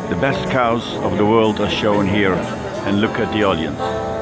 The best cows of the world are shown here, and look at the audience.